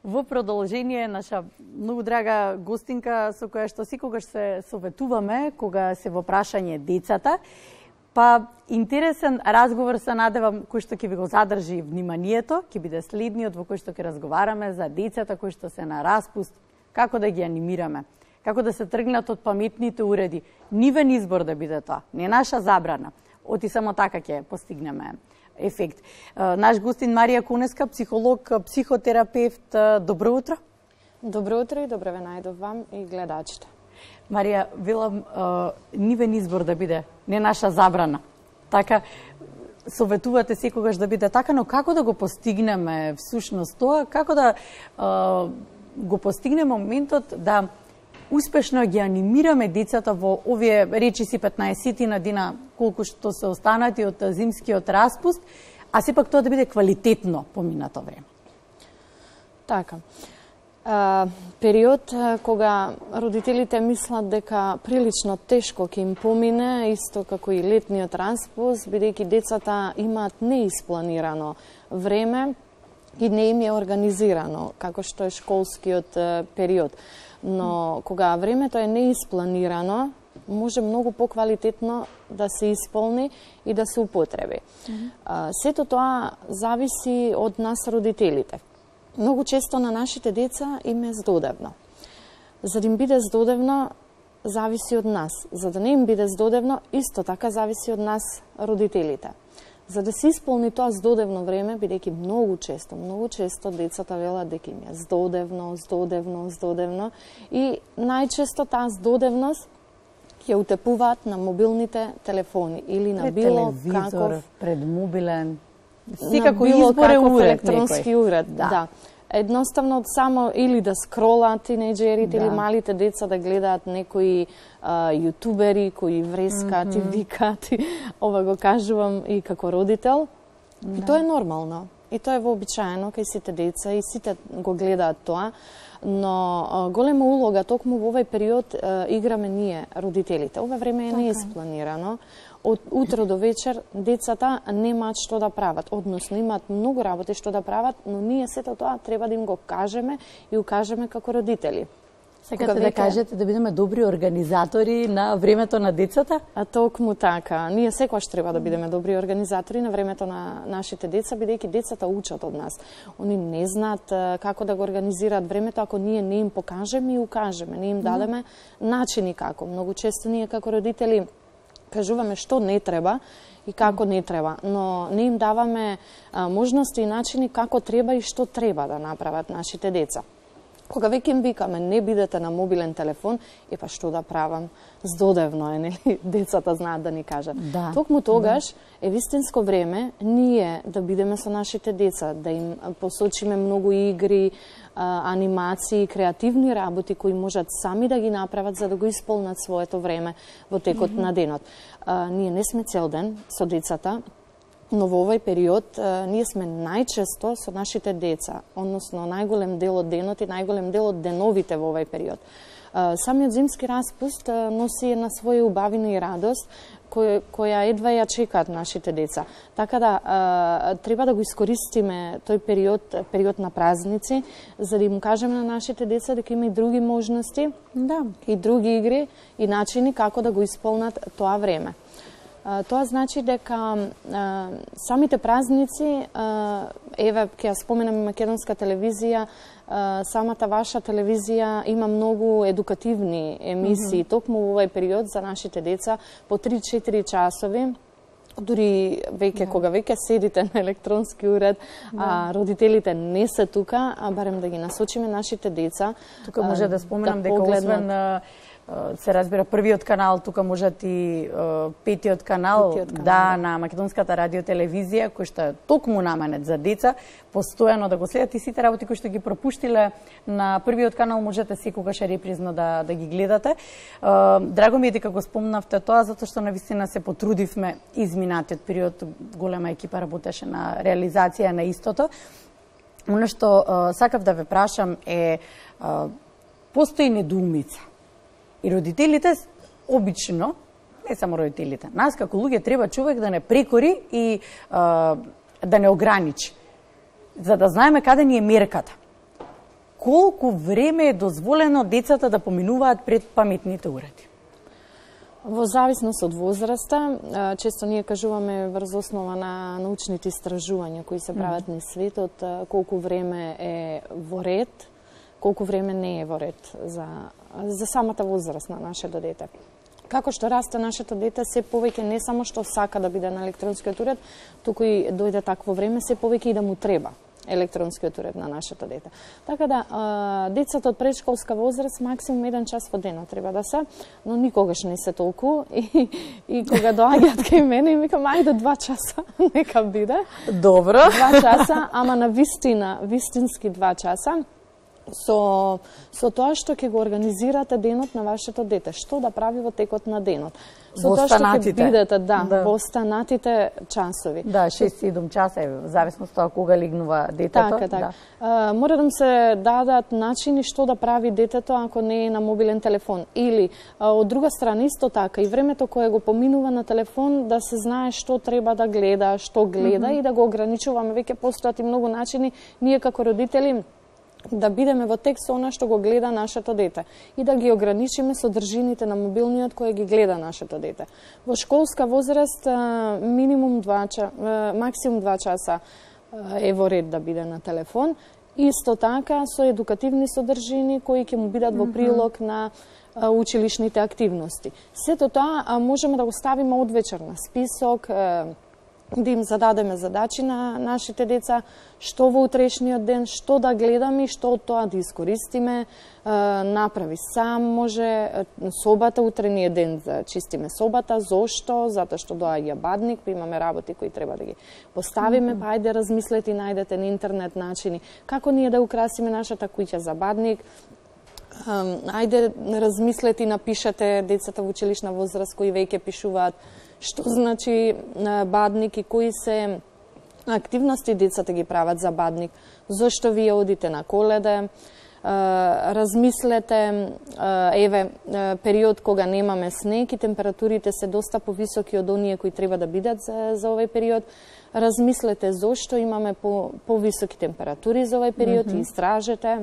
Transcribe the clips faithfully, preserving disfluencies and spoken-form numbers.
Во продолжение наша многу драга гостинка со која што секогаш се советуваме кога се во прашање децата, па интересен разговор се надевам кој што ќе ви го задржи вниманието, ќе биде следниот во кој што ќе разговараме за децата кои што се на распуст, како да ги анимираме, како да се тргнат од паметните уреди. Нивен избор да биде тоа, не наша забрана. Оти само така ќе постигнеме ефект. Наш гостин Марија Конеска, психолог, психотерапевт. Добро утро. Добро утро и добро ве најдов вам и гледачите. Марија, велам, нивен избор да биде, не наша забрана. Така, советувате секогаш да биде така, но како да го постигнеме всушност тоа, како да го постигнеме моментот да успешно ги анимираме децата во овие речиси петнаесет дена колку што се останати од зимскиот распуст, а сепак тоа да биде квалитетно поминато време. Така. А, период кога родителите мислат дека прилично тешко ќе им помине, исто како и летниот распуст, бидејќи децата имаат неиспланирано време и не им е организирано, како што е школскиот период. Но кога времето е неиспланирано, може многу поквалитетно да се исполни и да се употреби. Mm-hmm. а, сето тоа зависи од нас родителите. Многу често на нашите деца им е здодевно. За да им биде здодевно, зависи од нас. За да не им биде здодевно, исто така зависи од нас родителите. За да се исполни тоа здодевно време, бидејќи многу често, многу често децата велат дека им е здодевно, здодевно, здодевно и најчесто таа здодевност ќе утепуваат на мобилните телефони или на пред било телевизор, каков пред мобилен, секако било избор е уред електронски некој. уред, да. да. Едноставно само или да скролаат тинејџерите да. Или малите деца да гледаат некои а, јутубери кои врескаат mm -hmm. и викаат. Ова го кажувам и како родител. Да. И тоа е нормално. И тоа е вообичаено кај сите деца и сите го гледаат тоа. Но а, голема улога токму во овој период а, играме ние, родителите. Ова време е неиспланирано. Од утро до вечер децата немаат што да прават, односно имаат многу работи што да прават, но ние сето тоа треба да им го кажеме и укажеме како родители. Сакате да веќе... кажете да бидеме добри организатори на времето на децата? А токму така. Ние секогаш треба да бидеме добри организатори на времето на нашите деца, бидејќи децата учат од нас. Они не знаат како да го организираат времето ако ние не им покажеме и укажеме, не им дадеме начини како. Многу често ние како родители кажуваме што не треба и како не треба, но не им даваме а, можности и начини како треба и што треба да направат нашите деца. Кога веќе им викаме не бидете на мобилен телефон, е па што да правам? Здодевно е, нели? Децата знаат да ни кажат. Да, Токму тогаш да. Е вистинско време ние да бидеме со нашите деца, да им посочиме многу игри, а, анимации, креативни работи кои можат сами да ги направат за да го исполнат своето време во текот mm -hmm. на денот. А, ние не сме цел ден со децата, но во овој период а, ние сме најчесто со нашите деца, односно најголем дел од денот и најголем дел од деновите во овој период. А, самиот зимски распуст а, носи една своја убавина и радост која, која едва ја чекаат нашите деца. Така да а, треба да го искористиме тој период, период на празници, за да им кажеме на нашите деца дека има и други можности, да. И други игри и начини како да го исполнат тоа време. Тоа значи дека а, самите празници, а, еве ќе ја споменам македонска телевизија, а, самата ваша телевизија има многу едукативни емисии, mm -hmm. токму во овој период за нашите деца по три-четири часови. Дури веќе yeah. кога веќе седите на електронски уред, yeah. а родителите не се тука, а барем да ги насочиме нашите деца. Тука може да споменам да дека погледнат... освен се разбира првиот канал, тука можат и петиот канал, петиот канал да, на македонската радиотелевизија, кој што е токму наменет за деца, постојано да го следат и сите работи кои што ги пропуштиле на првиот канал можете секогаш репризно да, да ги гледате. Драго ми е дека го спомнавте тоа, затоа што навистина се потрудивме изминатиот период, голема екипа работеше на реализација на истото. Оно што сакав да ве прашам е, постои недоумица. И родителите, обично, не само родителите, нас како луѓе треба човек да не прекори и а, да не ограничи, за да знаеме каде ни е мерката. колку време е дозволено децата да поминуваат пред паметните уреди? Во зависност од возраста, често ние кажуваме врз основа на научните истражувања кои се прават mm. низ светот, колку време е во ред, колку време не е во ред за, за самата возраст на нашето дете. Како што расте нашето дете, се повеќе не само што сака да биде на електронскиот уред, туку и дојде такво време, се повеќе и да му треба електронскиот уред на нашето дете. Така да, децата од предшколска возраст максимум еден час во денот треба да се, но никогаш не се толку. И, и кога доаѓаат кај мене, и викам, ајде два часа, нека биде. Добро. Два часа, ама на вистина, вистински два часа, со, со тоа што ќе го организирате денот на вашето дете, што да прави во текот на денот. Со тоа што ќе бидете, да, да. во останатите часови. Да, шест-седум часа е, зависност тоа кога легнува детето. Така, така. Да. Мора да му се дадат начини што да прави детето ако не е на мобилен телефон. Или, а, од друга страна, исто така, и времето кое го поминува на телефон, да се знае што треба да гледа, што гледа, mm-hmm. и да го ограничуваме. Веќе постојат и многу начини, ние како родители, да бидеме во текст со она што го гледа нашето дете и да ги ограничиме содржините на мобилниот кој ги гледа нашето дете. Во школска возраст минимум два часа, максимум два часа е во ред да биде на телефон. Исто така со едукативни содржини кои ќе му бидат во прилог на училишните активности. Сето тоа можеме да го ставиме од вечер на список, да им зададеме задачи на нашите деца, што во утрешниот ден, што да гледаме и што од тоа да искористиме, направи сам може, собата, утрениот ден да чистиме собата, зошто? Затоа што доаѓа бадник, па имаме работи кои треба да ги поставиме, mm-hmm. па ајде размислете и најдете на интернет начини како ние да украсиме нашата куќа за бадник. Ајде размислете и напишете децата во училишна возраст кои веќе пишуваат што значи бадник и кои се активности децата ги прават за бадник, зашто вие одите на Коледе, размислете, еве, период кога немаме снег и температурите се доста повисоки од оние кои треба да бидат за, за овој период, размислете зашто имаме по, повисоки температури за овој период mm-hmm. и истражете,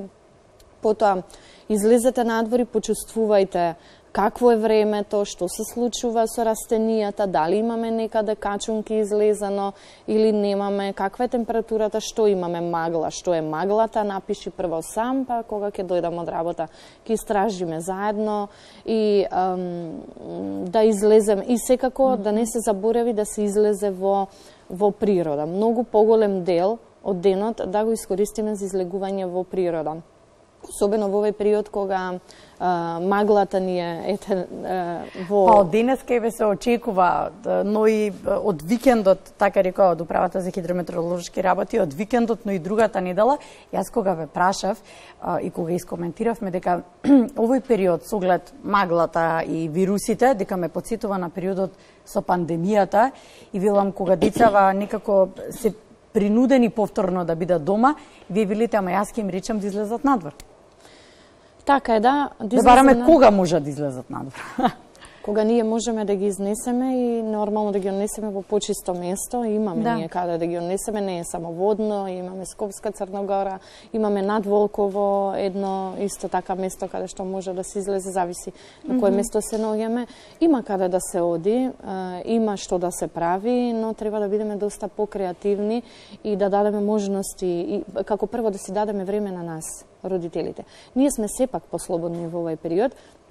потоа излезете надвор и почувствувајте какво е времето, што се случува со растенијата, дали имаме некаде качунки излезано или немаме, каква е температурата, што имаме магла, што е маглата, напиши прво сам, па кога ќе дојдам од работа, ќе истражиме заедно и ам, да излеземе. И секако mm-hmm. да не се заборави да се излезе во, во природа. Многу поголем дел од денот да го искористиме за излегување во природа. Особено во овој период кога а, маглата ни е ете во... Па од денеска еве се очекува, но и од викендот, така рекоа од Управата за хидрометеоролошки работи, од викендот, но и другата недела, јас кога ве прашав а, и кога искоментиравме дека овој период со оглед маглата и вирусите, дека ме потсетува на периодот со пандемијата и велам кога децава некако се принудени повторно да бидат дома, вие велите, ама јас ќе им речам да излезат надвор. Така е, да. Да бараме на... кога може да излезат надвор. Кога ние можеме да ги изнесеме и нормално да ги однесеме во почисто место, имаме да. Ние каде да ги однесеме, не е само водно, имаме Скопска Црногора, имаме над Волково, едно исто така место каде што може да се излезе, зависи на кое mm-hmm. место се наоѓаме. Има каде да се оди, има што да се прави, но треба да бидеме доста покреативни и да дадеме можности, и како прво да си дадеме време на нас, родителите. Ние сме сепак послободни во овој период,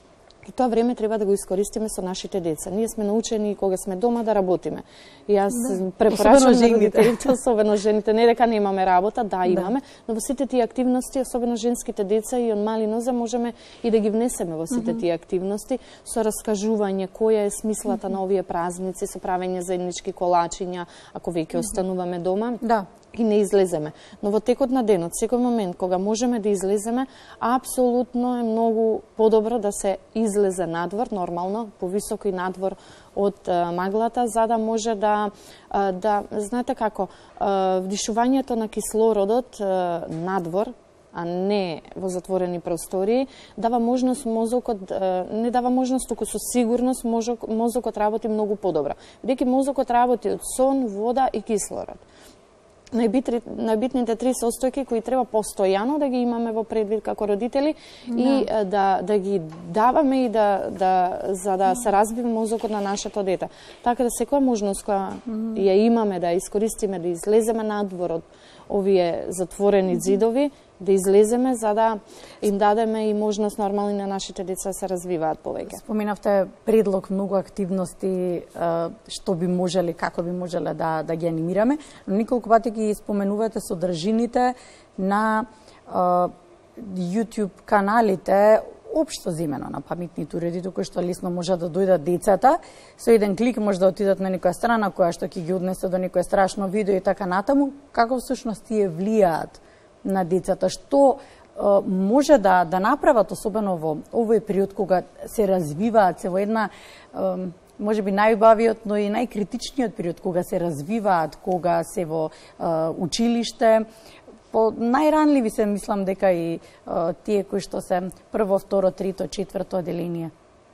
и тоа време треба да го искористиме со нашите деца. Ние сме научени кога сме дома да работиме. И јас да. Препорачувам на родителите, особено жените, не дека немаме работа, да имаме, да. Но во сите тие активности, особено женските деца и од мали нозе, можеме и да ги внесеме во сите mm-hmm. тие активности со раскажување која е смислата mm-hmm. на овие празници, со правење заеднички колачиња, ако веќе mm-hmm. остануваме дома. Да. И не излеземе. Но во текот на денот, секој момент кога можеме да излеземе, апсолутно е многу подобро да се излезе надвор, нормално, повисоко и надвор од а, маглата, за да може да, а, да знаете како, а, вдишувањето на кислородот а, надвор, а не во затворени простории, дава можност мозокот, не дава можност, туку со сигурност мозок, мозокот работи многу подобро. Бидејќи мозокот работи од сон, вода и кислород. најбитните три состојки кои треба постојано да ги имаме во предвид како родители да. И да, да ги даваме и да, да, за да се развива мозокот на нашето дете. Така да секоја можност која mm -hmm. ја имаме да искористиме, да излеземе надвор од овие затворени зидови, да излеземе за да им дадеме и можност нормални на нашите деца да се развиваат повеќе. Споминавте предлог многу активности што би можеле, како би можеле да да ги анимираме, но неколку пати ги споменувате содржините на YouTube каналите општо земено на паметните уреди, кои што лесно може да дојдат децата, со еден клик може да отидат на некоја страна која што ќе ги однесе до некој страшно видео и така натаму. Како всушност тие влијаат на децата, што е, може да да направат, особено во овој период кога се развиваат, се во една е, можеби најубавиот, но и најкритичниот период кога се развиваат, кога се во е, училиште. По најранливи се мислам дека и е, тие кои што се прво, второ, трето, четврто оделение.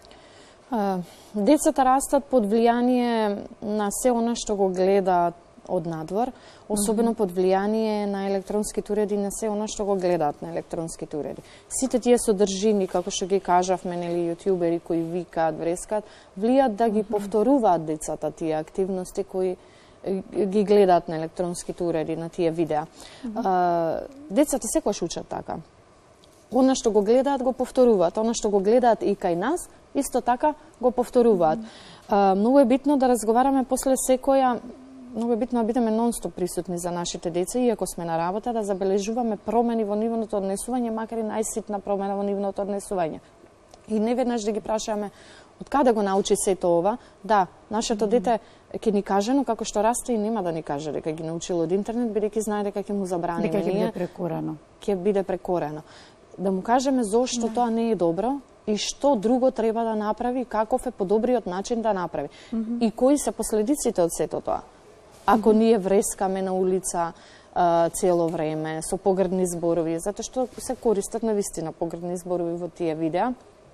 Децата растат под влијание на се она што го гледаат од надвор, особено под влијание на електронските уреди, на се она што го гледаат на електронските уреди. Сите тие содржини, како што ги кажавме, нели, јутјубери кои викаат, врескаат, влијат да ги повторуваат децата тие активности кои ги гледаат на електронските уреди, на тие видеа. Децата секогаш учат така. Она што го гледаат, го повторуваат. Она што го гледаат и кај нас, исто така го повторуваат. Многу е битно да разговараме после секоја Многу е битно да бидеме нон-стоп присутни за нашите деца, иако сме на работа, да забележуваме промени во нивното однесување, макар и најситна промена во нивното однесување. И не веднаш да ги прашаме од каде го научи сето ова. Да, нашето mm -hmm. дете ќе ни каже, но како што расте и нема да ни каже дека ги научило од интернет, бидејќи знае дека ќе му забраниме. Дека ќе биде прекорено. Ќе биде прекорено. Да му кажеме зошто yeah. тоа не е добро, и што друго треба да направи, каков е подобриот начин да направи. Mm -hmm. И кои се последиците од сето тоа. Ако ние врескаме на улица а, цело време со погрдни зборови, затоа што се користат на вистина погрдни зборови во тие видеа,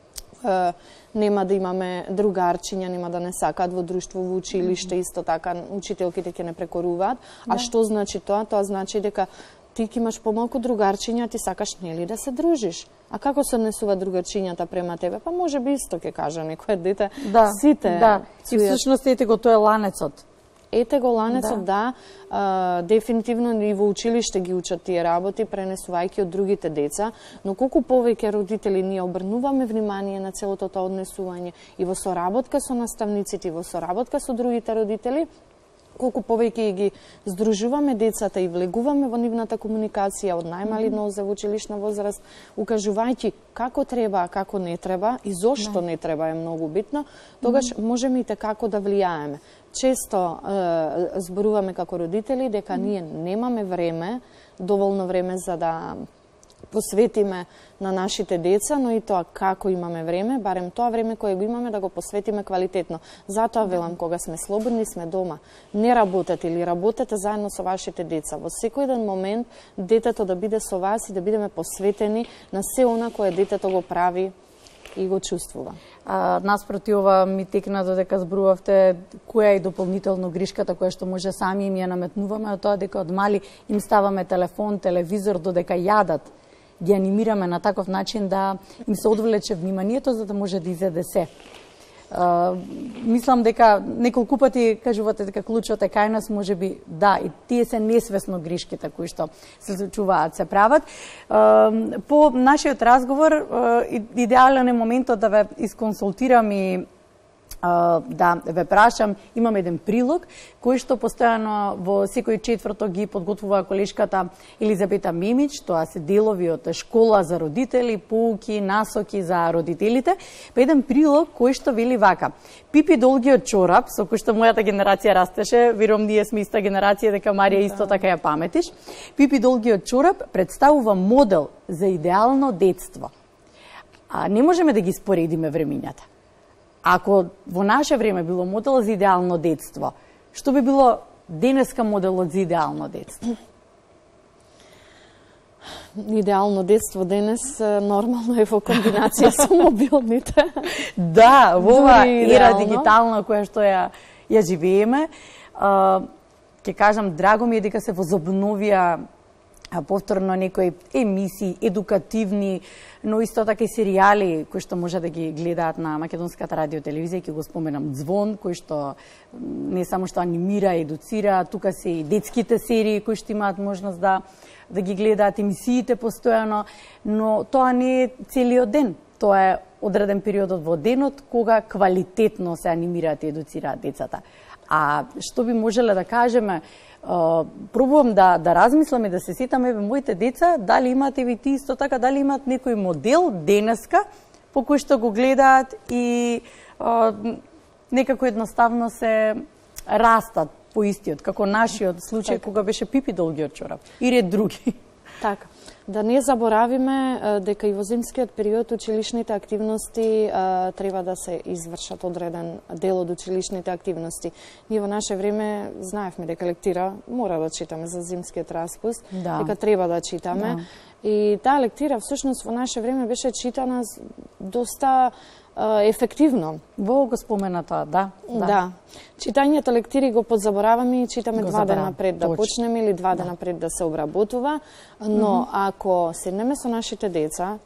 а, нема да имаме другарчиња, нема да не сакаат во друштво, во училиште, исто така учителките ќе не прекоруваат. А што значи тоа? Тоа значи дека ти ќе имаш помалку другарчиња, ти сакаш нели да се дружиш. А како се однесува другарчињата према тебе? Па може би исто ќе каже некој дете. Да, сите. Да, и всушност ете го тоа е ланецот. Ете го ланецот, да, да а, дефинитивно и во училиште ги учат тие работи, пренесувајќи од другите деца, но колку повеќе родители ние обрнуваме внимание на целото тоа однесување и во соработка со наставниците, и во соработка со другите родители, колку повеќе ги здружуваме децата и влегуваме во нивната комуникација од најмали нозе во училишна возраст, укажувајќи како треба, а како не треба и зошто не, не треба е многу битно, тогаш mm -hmm. можеме и како да влијаеме. Често е, зборуваме како родители дека mm -hmm. ние немаме време, доволно време за да посветиме на нашите деца, но и тоа како имаме време, барем тоа време кое го имаме да го посветиме квалитетно. Затоа велам, кога сме слободни, сме дома. Не работете или работете заедно со вашите деца. Во секој ден момент детето да биде со вас и да бидеме посветени на се она кое детето го прави и го чувствува. А, наспроти ова ми текна додека зборувавте која е дополнително гришката која што може сами им ја наметнуваме, од тоа дека од мали им ставаме телефон, телевизор додека јадат, ги анимираме на таков начин да им се одвлече вниманието за да може да изеде се. Uh, мислам дека неколку пати кажувате дека клучот е кај нас, може би да, и тие се несвесно грешките кои што се случуваат, се прават. Uh, по нашиот разговор, uh, идеален е моментот да ве исконсултирам и да ве прашам, имам еден прилог кој што постојано во секој четврток ги подготвува колешката Елизабета Мемич, тоа се делови од школа за родители, поуки, насоки за родителите, па еден прилог кој што вели вака: Пипи долгиот чорап, со кој што мојата генерација растеше, верувам ние сме иста генерација, дека Марија исто така ја паметиш. Пипи долгиот чорап представува модел за идеално детство. А не можеме да ги споредиме времињата. Ако во наше време било модел за идеално детство, што би било денеска моделот за идеално детство? Идеално детство денес нормално е во комбинација со мобилните. Да, во ова ера дигитална која што ја, ја живееме, ќе кажам, драго ми е дека се возобновија повторно некои емисии, едукативни, но исто така и серијали кои што може да ги гледаат на македонската радио телевизија, ќе го споменам Звон, кој што не само што анимира, едуцира, тука се и детските серии кои што имаат можност да да ги гледаат, емисиите постојано, но тоа не е целиот ден. Тоа е одреден период во денот кога квалитетно се анимираат и едуцираат децата. А што би можеле да кажеме, Uh, пробувам да, да размислам и да се сетам, еве, моите деца, дали имаат, еве, ти исто така, дали имаат некој модел денеска по кој што го гледаат и uh, некако едноставно се растат по истиот, како нашиот случај, така, кога беше Пипи долгиот чорап и ред други. Така. Да не заборавиме дека и во зимскиот период училишните активности а, треба да се извршат одреден дел од училишните активности. Ние во наше време знаевме дека лектира мора да читаме за зимскиот распуст, да, дека треба да читаме. Да. И таа лектира всушност во наше време беше читана доста ефективно. Во го спомена тоа, да, да. Да. Читањето лектири го подзабораваме и читаме го два дена пред да почнеме или два дена да. пред да се обработува, но mm -hmm. ако седнеме со нашите деца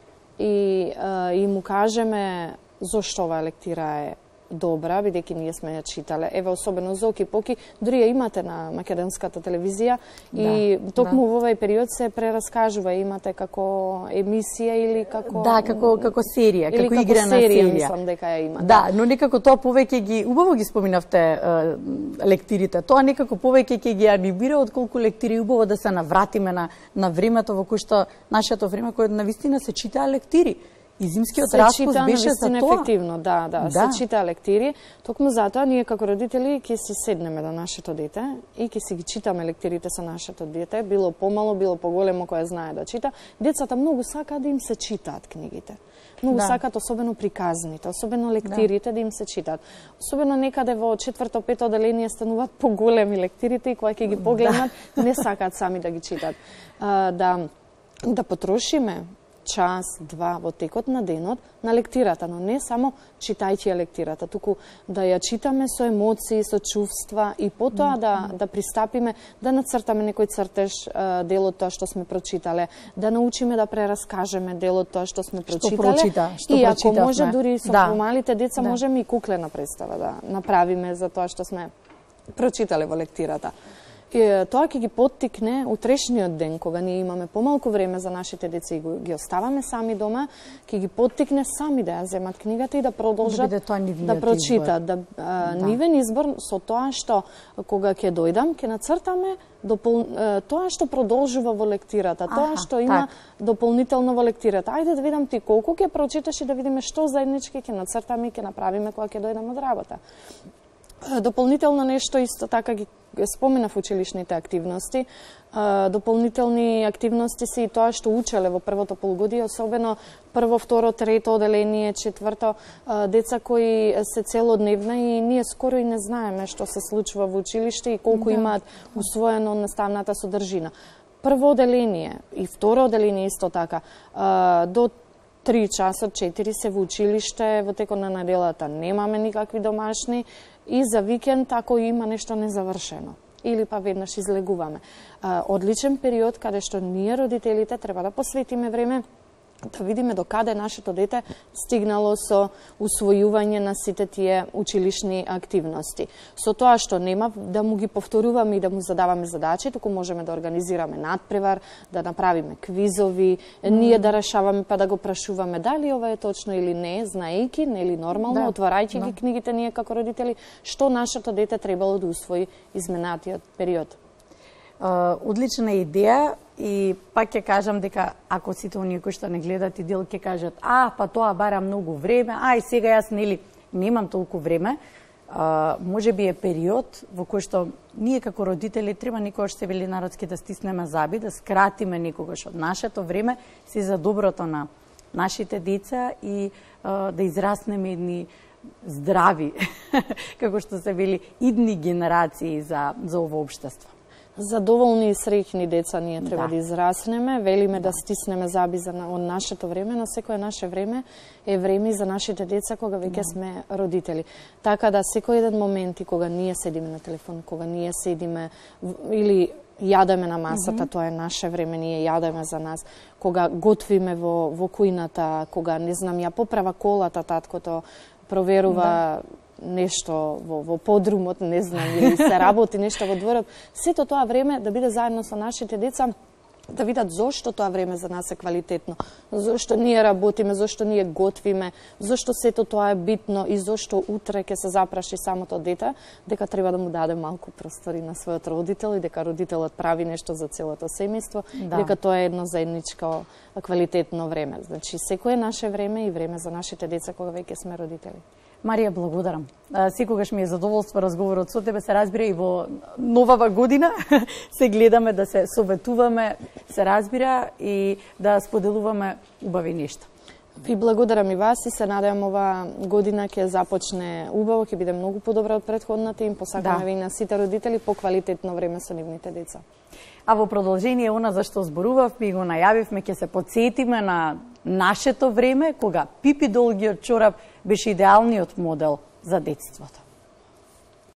и а, и му кажеме зошто оваа лектира е добра, бидејќи ние сме ја читале. Еве, особено Зоки Поки, дури ја имате на македонската телевизија и да, токму да. во овој период се прераскажува, имате како емисија или како... Да, како, како серија, или како игра на серија. серија, мислам дека ја има. Да, но некако тоа повеќе ги, убаво ги споминавте е, лектирите, тоа некако повеќе ќе ги анимира, отколку лектири, убаво да се навратиме на, на времето во кој што, нашето време, кое навистина се читаа лектири. И зимскиот распуст беше за тоа. Ефективно, да, да, да, се читаа лектири. Токму затоа ние како родители ќе си седнеме до нашето дете и ќе си ги читаме лектирите со нашето дете, било помало, било поголемо кој знае да чита. Децата многу сакаат да им се читаат книгите. Многу да. сакаат, особено приказните, особено лектирите да. да им се читаат. Особено некаде во четврто, пето оделение стануваат поголеми лектирите и кога ќе ги погледнат, да. не сакаат сами да ги читаат. А, да, да потрошиме час, два во текот на денот на лектирата, но не само читајќи ја лектирата, туку да ја читаме со емоции, со чувства и потоа да, да пристапиме, да нацртаме некој цртеж дел од тоа што сме прочитале, да научиме да прераскажеме дел од тоа што сме прочитале. Што прочита, што и прочитавме. Ако може, дури со да. помалите деца да. можеме и куклена представа да направиме за тоа што сме прочитале во лектирата. И тоа ќе ги поттикне утрешниот ден, кога ние имаме помалку време за нашите деца и ги оставаме сами дома, ќе ги поттикне сами да ја земат книгата и да продолжат да, да прочитат. Да, а, да. Нивен избор со тоа што кога ќе дојдам, ќе нацртаме допол... тоа што продолжува во лектирата, Аха, тоа што има так. дополнително во лектирата. Ајде да видам ти колку ќе прочиташ и да видиме што заеднички ќе нацртаме и ќе направиме кога ќе дојдам од работа. Дополнително нешто исто така ги споменав училишните активности. Дополнителни активности се и тоа што учеле во првото полугодие, особено прво, второ, трето оделение, четврто, деца кои се целодневна и ние скоро и не знаеме што се случува во училиште и колку да. имаат усвоено наставната содржина. Прво оделение и второ оделение исто така, до три часот, четири се во училиште, во текот на неделата немаме никакви домашни и за викенд ако има нешто незавршено или па веднаш излегуваме. Одличен период каде што ние родителите треба да посветиме време да видиме до каде нашето дете стигнало со усвојување на сите тие училишни активности. Со тоа што нема да му ги повторуваме и да му задаваме задачи, туку можеме да организираме надпревар, да направиме квизови, mm. ние да решаваме па да го прашуваме дали ова е точно или не, знаејќи, нели нормално, да. отварајќи да. ги книгите ние како родители, што нашето дете требало да усвои изменатиот период. Uh, одлична идеја и пак ќе кажам дека ако сите оние кои што не гледат и дел ќе кажат а, па тоа бара многу време, ај сега јас нели немам толку време, uh, може би е период во кој што ние како родители треба некогаш, се вели народски, да стиснеме заби, да скратиме некогаш од нашето време си за доброто на нашите деца и uh, да израснеме едни здрави, како што се вели, идни генерации за, за ово општество. задоволни и среќни деца ние треба да, Да. да израснеме, велиме да. да стиснеме заби за на- од нашето време, но секое наше време е време и за нашите деца кога веќе сме родители. Така да секој еден момент и кога ние седиме на телефон, кога ние седиме в- или јадеме на масата, тоа е наше време, ние јадеме за нас. Кога готвиме во во кујната, кога не знам ја поправа колата, таткото проверува нешто во, во подрумот, не знам, или се работи нешто во дворот, сето тоа време да биде заедно со нашите деца, да видат зошто тоа време за нас е квалитетно, зошто ние работиме, зошто ние готвиме, зошто сето тоа е битно и зошто утре ќе се запраши самото дете, дека треба да му даде малку простори на својот родител и дека родителот прави нешто за целото семејство, Да. дека тоа е едно заедничко квалитетно време. Значи, секое наше време и време за нашите деца кога веќе сме родители. Марија, благодарам. А, Секогаш ми е задоволство разговорот со тебе, се разбира и во новава година. Се гледаме да се советуваме, се разбира и да споделуваме убави нешта. Ви благодарам и вас и се надевам ова година ќе започне убаво, ќе биде многу подобра од претходната и им посакаме Да. ви на сите родители по квалитетно време со нивните деца. А во продолжение она за што зборувавме и го најавивме, ќе се подсетиме на нашето време, кога Пипи долгиот чорап беше идеалниот модел за детството.